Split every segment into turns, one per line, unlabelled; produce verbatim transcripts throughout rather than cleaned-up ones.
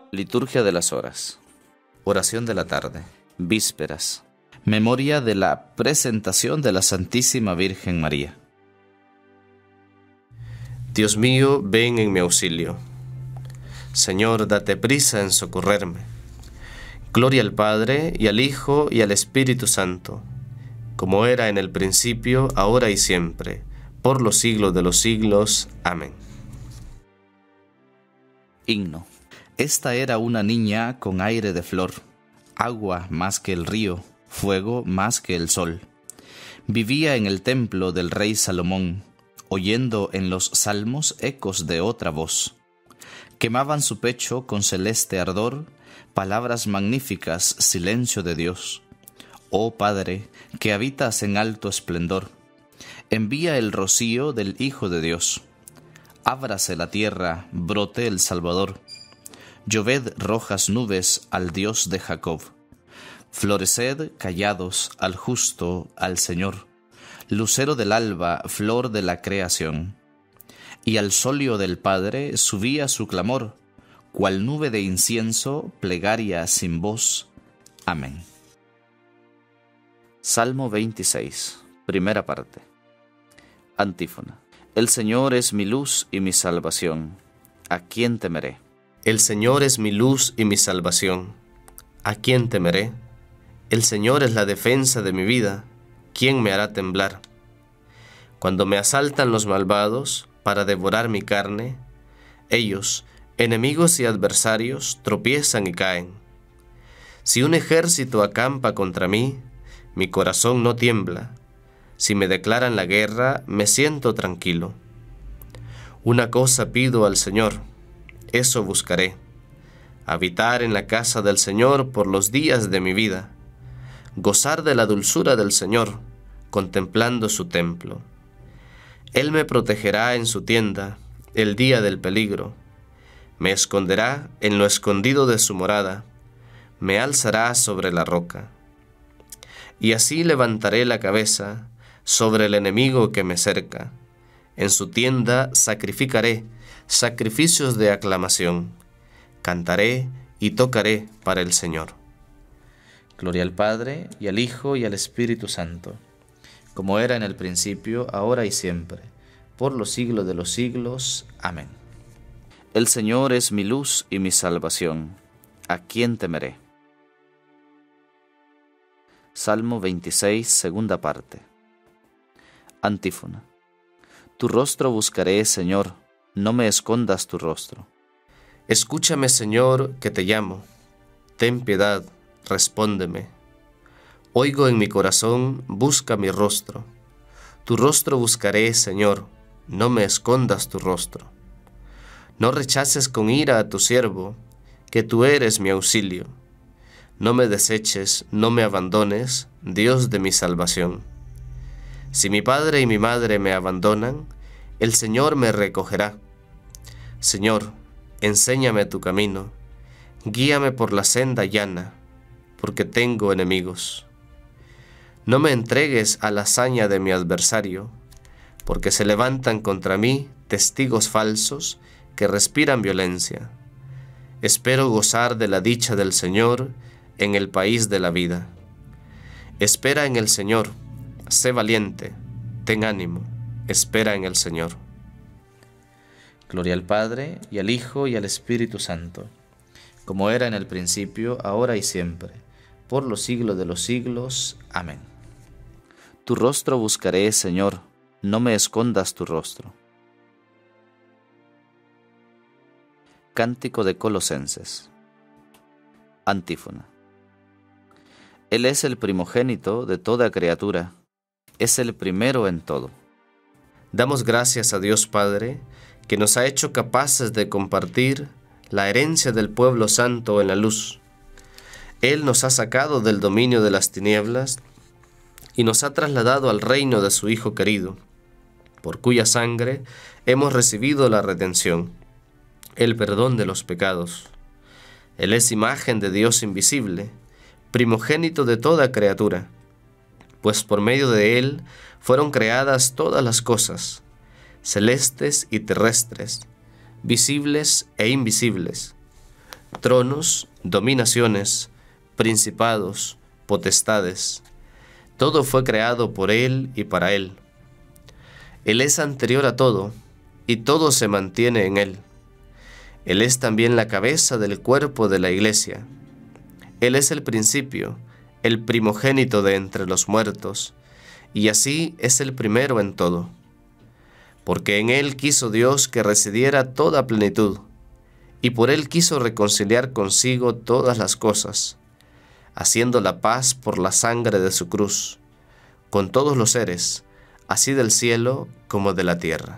Liturgia de las horas. Oración de la tarde. Vísperas. Memoria de la presentación de la Santísima Virgen María.
Dios mío, ven en mi auxilio. Señor, date prisa en socorrerme. Gloria al Padre, y al Hijo, y al Espíritu Santo, como era en el principio, ahora y siempre, por los siglos de los siglos. Amén.
Himno. Esta era una niña con aire de flor, agua más que el río, fuego más que el sol. Vivía en el templo del rey Salomón, oyendo en los salmos ecos de otra voz. Quemaban su pecho con celeste ardor, palabras magníficas, silencio de Dios. Oh Padre, que habitas en alto esplendor, envía el rocío del Hijo de Dios. Ábrase la tierra, brote el Salvador. Lloved rojas nubes al Dios de Jacob. Floreced callados al justo, al Señor. Lucero del alba, flor de la creación. Y al solio del Padre subía su clamor, cual nube de incienso, plegaria sin voz. Amén. Salmo veintiséis, primera parte. Antífona. El Señor es mi luz y mi salvación. ¿A quién temeré?
El Señor es mi luz y mi salvación. ¿A quién temeré? El Señor es la defensa de mi vida. ¿Quién me hará temblar? Cuando me asaltan los malvados para devorar mi carne, ellos, enemigos y adversarios, tropiezan y caen. Si un ejército acampa contra mí, mi corazón no tiembla. Si me declaran la guerra, me siento tranquilo. Una cosa pido al Señor, eso buscaré: habitar en la casa del Señor por los días de mi vida, gozar de la dulzura del Señor, contemplando su templo. Él me protegerá en su tienda el día del peligro, me esconderá en lo escondido de su morada, me alzará sobre la roca. Y así levantaré la cabeza sobre el enemigo que me cerca. En su tienda sacrificaré sacrificios de aclamación. Cantaré y tocaré para el Señor.
Gloria al Padre, y al Hijo, y al Espíritu Santo, como era en el principio, ahora y siempre, por los siglos de los siglos. Amén. El Señor es mi luz y mi salvación. ¿A quién temeré? Salmo veintiséis, segunda parte. Antífona. Tu rostro buscaré, Señor, no me escondas tu rostro.
Escúchame, Señor, que te llamo. Ten piedad, respóndeme. Oigo en mi corazón, busca mi rostro. Tu rostro buscaré, Señor, no me escondas tu rostro. No rechaces con ira a tu siervo, que tú eres mi auxilio. No me deseches, no me abandones, Dios de mi salvación. Si mi padre y mi madre me abandonan, el Señor me recogerá. Señor, enséñame tu camino, guíame por la senda llana, porque tengo enemigos. No me entregues a la hazaña de mi adversario, porque se levantan contra mí testigos falsos que respiran violencia. Espero gozar de la dicha del Señor en el país de la vida. Espera en el Señor, sé valiente, ten ánimo, espera en el Señor.
Gloria al Padre, y al Hijo, y al Espíritu Santo, como era en el principio, ahora y siempre, por los siglos de los siglos. Amén. Tu rostro buscaré, Señor, no me escondas tu rostro. Cántico de Colosenses. Antífona. Él es el primogénito de toda criatura, es el primero en todo.
Damos gracias a Dios Padre, que nos ha hecho capaces de compartir la herencia del pueblo santo en la luz. Él nos ha sacado del dominio de las tinieblas y nos ha trasladado al reino de su Hijo querido, por cuya sangre hemos recibido la redención, el perdón de los pecados. Él es imagen de Dios invisible, primogénito de toda criatura, pues por medio de Él fueron creadas todas las cosas, celestes y terrestres, visibles e invisibles, tronos, dominaciones, principados, potestades. Todo fue creado por Él y para Él. Él es anterior a todo, y todo se mantiene en Él. Él es también la cabeza del cuerpo de la Iglesia. Él es el principio, el primogénito de entre los muertos, y así es el primero en todo. Porque en Él quiso Dios que residiera toda plenitud, y por Él quiso reconciliar consigo todas las cosas, haciendo la paz por la sangre de su cruz, con todos los seres, así del cielo como de la tierra.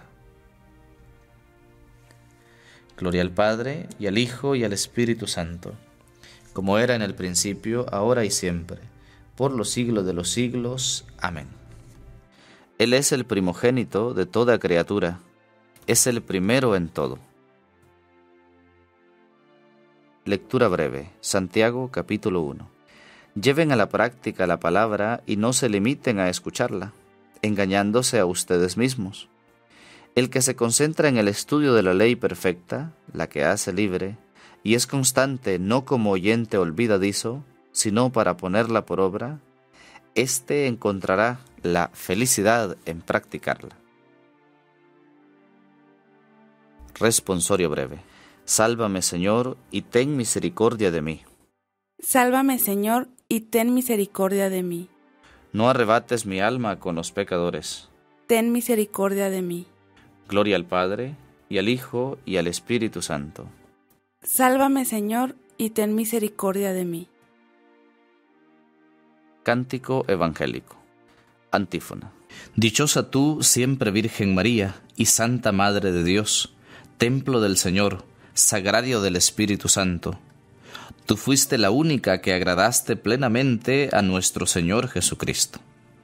Gloria al Padre, y al Hijo, y al Espíritu Santo, como era en el principio, ahora y siempre, por los siglos de los siglos. Amén. Él es el primogénito de toda criatura, es el primero en todo. Lectura breve, Santiago capítulo uno. Lleven a la práctica la palabra y no se limiten a escucharla, engañándose a ustedes mismos. El que se concentra en el estudio de la ley perfecta, la que hace libre, y es constante no como oyente olvidadizo, sino para ponerla por obra, éste encontrará la felicidad en practicarla. Responsorio breve. Sálvame, Señor, y ten misericordia de mí.
Sálvame, Señor, y ten misericordia de mí.
No arrebates mi alma con los pecadores.
Ten misericordia de mí.
Gloria al Padre, y al Hijo, y al Espíritu Santo.
Sálvame, Señor, y ten misericordia de mí.
Cántico evangélico. Antífona. Dichosa tú, siempre Virgen María, y Santa Madre de Dios, templo del Señor, sagrario del Espíritu Santo. Tú fuiste la única que agradaste plenamente a nuestro Señor Jesucristo.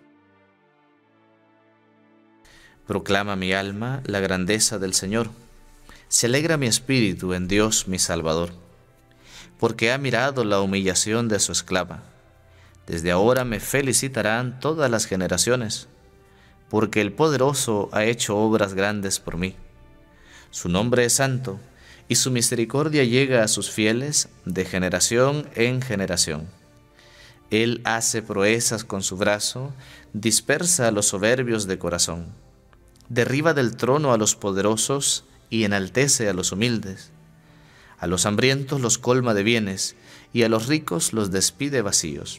Proclama mi alma la grandeza del Señor. Se alegra mi espíritu en Dios mi Salvador, porque ha mirado la humillación de su esclava. Desde ahora me felicitarán todas las generaciones, porque el Poderoso ha hecho obras grandes por mí. Su nombre es santo, y su misericordia llega a sus fieles de generación en generación. Él hace proezas con su brazo, dispersa a los soberbios de corazón. Derriba del trono a los poderosos y enaltece a los humildes. A los hambrientos los colma de bienes, y a los ricos los despide vacíos.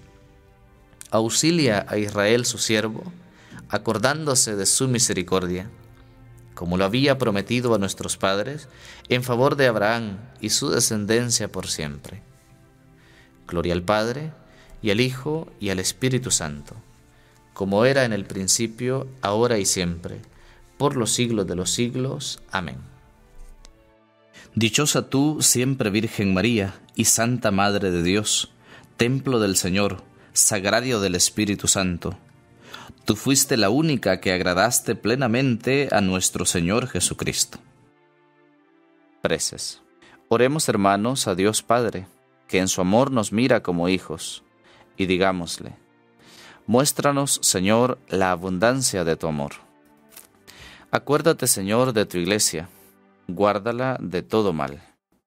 Auxilia a Israel su siervo, acordándose de su misericordia, como lo había prometido a nuestros padres, en favor de Abraham y su descendencia por siempre. Gloria al Padre, y al Hijo, y al Espíritu Santo, como era en el principio, ahora y siempre, por los siglos de los siglos. Amén. Dichosa tú, siempre Virgen María, y Santa Madre de Dios, templo del Señor, sagrario del Espíritu Santo. Tú fuiste la única que agradaste plenamente a nuestro Señor Jesucristo. Preces. Oremos, hermanos, a Dios Padre, que en su amor nos mira como hijos, y digámosle: muéstranos, Señor, la abundancia de tu amor. Acuérdate, Señor, de tu iglesia, guárdala de todo mal,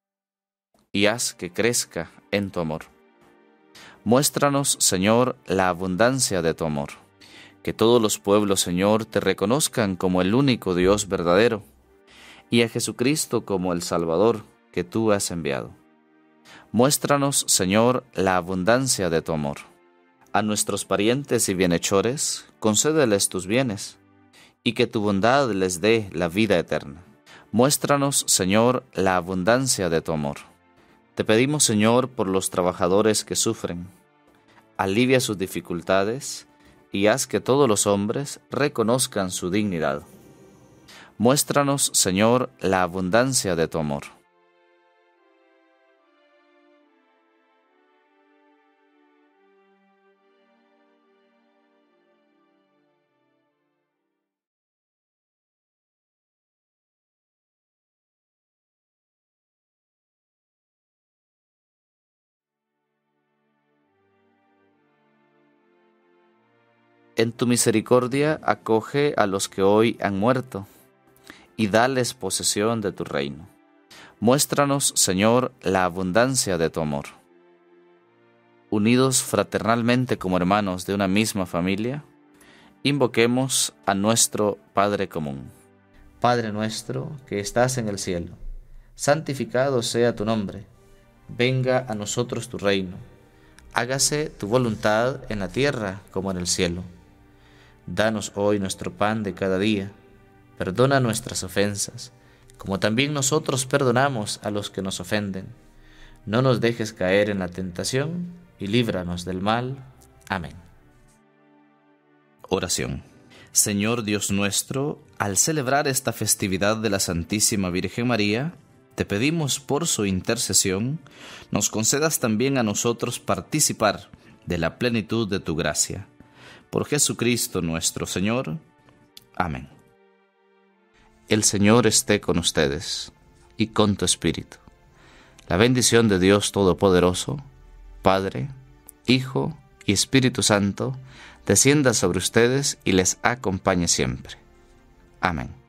y haz que crezca en tu amor. Muéstranos, Señor, la abundancia de tu amor. Que todos los pueblos, Señor, te reconozcan como el único Dios verdadero, y a Jesucristo como el Salvador que tú has enviado. Muéstranos, Señor, la abundancia de tu amor. A nuestros parientes y bienhechores, concédeles tus bienes, y que tu bondad les dé la vida eterna. Muéstranos, Señor, la abundancia de tu amor. Te pedimos, Señor, por los trabajadores que sufren. Alivia sus dificultades y haz que todos los hombres reconozcan su dignidad. Muéstranos, Señor, la abundancia de tu amor. En tu misericordia acoge a los que hoy han muerto, y dales posesión de tu reino. Muéstranos, Señor, la abundancia de tu amor. Unidos fraternalmente como hermanos de una misma familia, invoquemos a nuestro Padre común. Padre nuestro que estás en el cielo, santificado sea tu nombre. Venga a nosotros tu reino. Hágase tu voluntad en la tierra como en el cielo. Danos hoy nuestro pan de cada día. Perdona nuestras ofensas, como también nosotros perdonamos a los que nos ofenden. No nos dejes caer en la tentación y líbranos del mal. Amén. Oración. Señor Dios nuestro, al celebrar esta festividad de la Santísima Virgen María, te pedimos por su intercesión, nos concedas también a nosotros participar de la plenitud de tu gracia. Por Jesucristo nuestro Señor. Amén. El Señor esté con ustedes y con tu espíritu. La bendición de Dios Todopoderoso, Padre, Hijo y Espíritu Santo, descienda sobre ustedes y les acompañe siempre. Amén.